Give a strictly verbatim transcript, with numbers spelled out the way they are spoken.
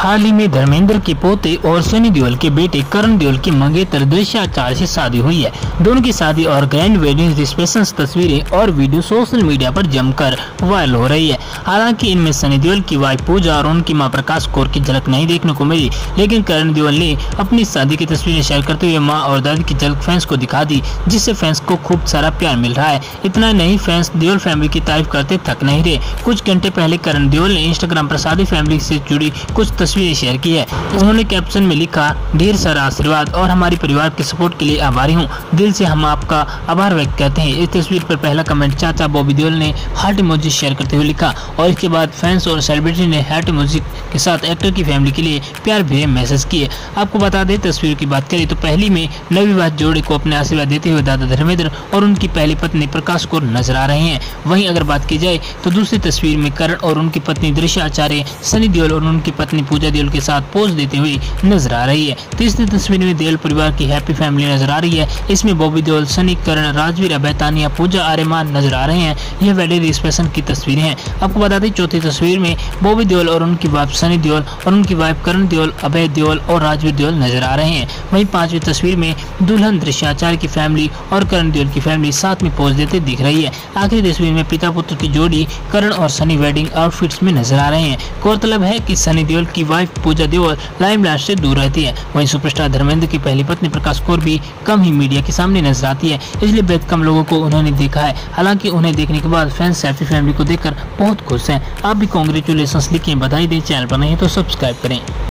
हाल ही में धर्मेंद्र के पोते और सनी देओल के बेटे करण देओल की मंगेतर दृश्याचार से शादी हुई है। दोनों की शादी और ग्रैंड वेडिंग रिसेप्शन तस्वीरें और वीडियो सोशल मीडिया पर जमकर वायरल हो रही है। हालांकि इनमें सनी देओल की वाइफ पूजा और उनकी मां प्रकाश कौर की झलक नहीं देखने को मिली, लेकिन करण देओल ने अपनी शादी की तस्वीरें शेयर करते हुए मां और दादी की झलक फैंस को दिखा दी, जिससे फैंस को खूब सारा प्यार मिल रहा है। इतना नहीं, फैंस देओल फैमिली की तारीफ करते थक नहीं रहे। कुछ घंटे पहले करण देओल ने इंस्टाग्राम पर शादी फैमिली से जुड़ी कुछ तस्वीरें शेयर की है। उन्होंने कैप्शन में लिखा, ढेर सारा आशीर्वाद और हमारे परिवार के सपोर्ट के लिए आभारी हूँ। दिल से हम आपका आभार व्यक्त करते हैं। इस तस्वीर पर पहला कमेंट चाचा बॉबी देओल ने हार्ट इमोजी शेयर करते हुए लिखा और इसके बाद फैंस और सेलिब्रिटी ने हार्ट इमोजी के साथ एक्टर की फैमिली के लिए प्यार भरे मैसेज किए। आपको बता दें, तस्वीर की बात करें तो पहली में नवविवाहित जोड़े को अपने आशीर्वाद देते हुए दादा धर्मेंद्र और उनकी पहली पत्नी प्रकाश कौर नजर आ रहे हैं। वहीं अगर बात की जाए तो दूसरी तस्वीर में करण और उनकी पत्नी दृश्याचार्य सनी देओल और उनकी पत्नी पूजा देओल के साथ पोज देते हुए नजर आ रही है। तीसरी तस्वीर में देओल परिवार की हैप्पी फैमिली नजर आ रही है। इसमें बॉबी देओल, सनी, करण, राजवीर, अभय, तानिया, पूजा, आर्यमान नजर आ रहे हैं। यह वेडिंग रिसेप्शन की तस्वीरें हैं। आपको बता दें, चौथी तस्वीर में बॉबी देओल और उनकी वाइफ सनी देओल और उनकी वाइफ करण देओल, अभय देओल और राजवीर देओल नजर आ रहे हैं। वहीं पांचवी तस्वीर में दुल्हन दृश्याचार्य की फैमिली और करण देओल की फैमिली साथ में पोज देते दिख रही है। आखिरी तस्वीर में पिता पुत्र की जोड़ी करण और सनी वेडिंग आउटफिट्स में नजर आ रहे हैं। गौरतलब है कि सनी देओल की वाइफ पूजा देओल लाइमलाइट से दूर रहती है। वहीं सुपरस्टार धर्मेंद्र की पहली पत्नी प्रकाश कौर भी कम ही मीडिया के सामने नजर आती है, इसलिए बेहद कम लोगों को उन्होंने देखा है। हालांकि उन्हें देखने के बाद फैंस हैप्पी फैमिली को देखकर बहुत खुश हैं। आप भी कांग्रेचुलेशंस लिखें, बधाई दें। चैनल पर नहीं तो सब्सक्राइब करें।